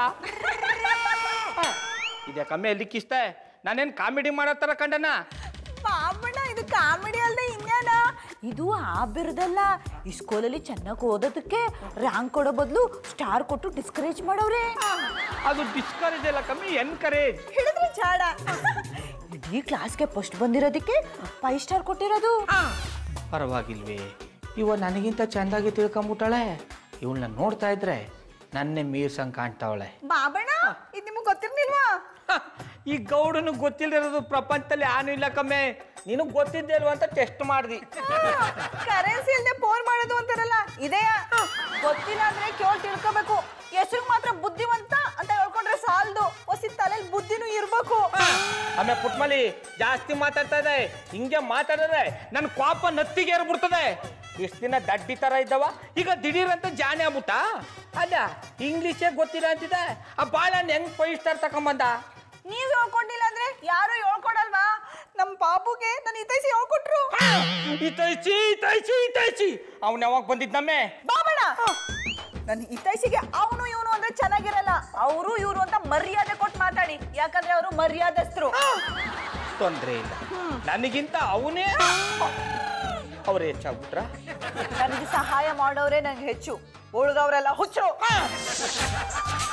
ಇದೇ ಕಮ್ಮಿ ಎಲ್ಲಿ ಕಿಸ್ತೆ? ನಾನೇನ್ ಕಾಮಿಡಿ ಮಾಡೋ ತರ ಕಂಡನ? ಬಾಬಣ್ಣ, ಇದು ಕಾಮಿಡಿ ಅಲ್ದೆ ಇನ್ನೇನ? ಇದು ಆ ಬಿರುದಲ್ಲ. ಈ ಸ್ಕೂಲಲ್ಲಿ ಚೆನ್ನಾಗಿ ಓದೋದಕ್ಕೆ ರ್ಯಾಂಕ್ ಕೊಡೋ ಬದಲು ಸ್ಟಾರ್ ಕೊಟ್ಟು ಡಿಸ್ಕರೇಜ್ ಮಾಡವ್ರೆ. ಅದು ಡಿಸ್ಕರೇಜ್ ಎಲ್ಲ ಕಮ್ಮಿ, ಎನ್ಕರೇಜ್. ಹೇಳಿದ್ರೆ ಚಾಡ. ಇಡೀ ಕ್ಲಾಸ್ಗೆ ಫಸ್ಟ್ ಬಂದಿರೋದಕ್ಕೆ ಫೈವ್ ಸ್ಟಾರ್ ಕೊಟ್ಟಿರೋದು. ಪರವಾಗಿಲ್ವೇ, ಇವ ನನಗಿಂತ ಚಂದಾಗಿ ತಿಳ್ಕೊಂಬಿಟ್ಟಾಳೆ. ಇವಳನ್ನ ನೋಡ್ತಾ ಇದ್ರೆ ನನ್ನೇ ಮೀರ್ಸಂಗ್ ಕಾಣ್ತಾವಳೆ. ಬಾಬಣ್ಣ, ಇದು ನಿಮ್ಮ ನಿಮ್ಗೆ ಗೊತ್ತಿರ್ಲಿಲ್ವಾ? ಈ ಗೌಡನು ಗೊತ್ತಿಲ್ಲದಿರೋದು ಪ್ರಪಂಚದಲ್ಲಿ ಯಾನು ಇಲ್ಲ ಕಮ್ಮೆ. ನಿನಗ್ ಗೊತ್ತಿದ್ದೆ ಅಲ್ವಾ ಅಂತ ಟೆಸ್ಟ್ ಮಾಡ್ದಿ. ಕರೆನ್ಸಿ ಇಲ್ಲದೆ ಫೋನ್ ಮಾಡೋದು ಅಂತಾರಲ್ಲ ಇದೆಯಾ? ಗೊತ್ತಿಲ್ಲ ಅಂದ್ರೆ ಕೇಳಿ ತಿಳ್ಕೋಬೇಕು. ಹೆಸರು ಮಾತ್ರ ಬುದ್ಧಿವಂತ ಅಂತ ಹೇಳ್ಕೊಂಡ್ರೆ ಸಾಲದು, ಹೊಸಿ ತಲೆಯಲ್ಲಿ ಬುದ್ಧಿನೂ ಇರ್ಬೇಕು. ಆಮೇಲೆ ಪುಟ್ಮಲಿ ಜಾಸ್ತಿ ಮಾತಾಡ್ತಾ ಇದೆ, ಹಿಂಗೆ ಮಾತಾಡಿದ್ರೆ ನನ್ ಕೋಪ ನತ್ತಿಗೆ ಏರ್ಬಿಡ್ತದೆ. ಇಷ್ಟ ದಿನ ದಡ್ಡಿ ತರ ಇದ್ದವ ಈಗ ದಿಢೀರ್ ಅಂತ ಜಾಣೆ ಆಗ್ಬಿಟ್ಟ. ಅಲ್ಲ ಇಂಗ್ಲಿಷೇ ಗೊತ್ತಿಲ್ಲ ಅಂತಿದೆ, ಆ ಬಾಳನ್ ಹೆಂಗ್ ಫೈವ್ ಸ್ಟಾರ್ ತಕೊಂಬಂದ? ನೀವ್ ಹೇಳ್ಕೊಂಡಿಲ್ಲ ಅಂದ್ರೆ ಯಾರು ಹೇಳ್ಕೊಡಲ್ವಾ? ನಮ್ ಪಾಪುಗೆ ನಾನು ಇತೈಸಿ ಹೇಳ್ಕೊಟ್ರು. ಇತೈಚಿ ಇತೈಚಿ ಇತೈಚಿ ಅವ್ನ ಯಾವಾಗ ಬಂದಿದ್ದಮ್ಮೆ? ಬಾಬೇಡ, ನನ್ ಇತೈಸಿಗೆ ಅವನು ಇವನು ಅಂದ್ರೆ ಚೆನ್ನಾಗಿರಲ್ಲ. ಅವರು ಇವರು ಅಂತ ಮರ್ಯಾದೆ ಕೊಟ್ಟು ಮಾತಾಡಿ, ಯಾಕಂದ್ರೆ ಅವರು ಮರ್ಯಾದಸ್ಥರು. ತೊಂದ್ರೆ ಇಲ್ಲ, ನನಗಿಂತ ಅವನೇ ಅವ್ರು ಹೆಚ್ಚಾಗ್ಬಿಟ್ರ. ನನಗೆ ಸಹಾಯ ಮಾಡೋರೇ ನಂಗೆ ಹೆಚ್ಚು, ಉಳಿದವರೆಲ್ಲ ಹುಚ್ಚು.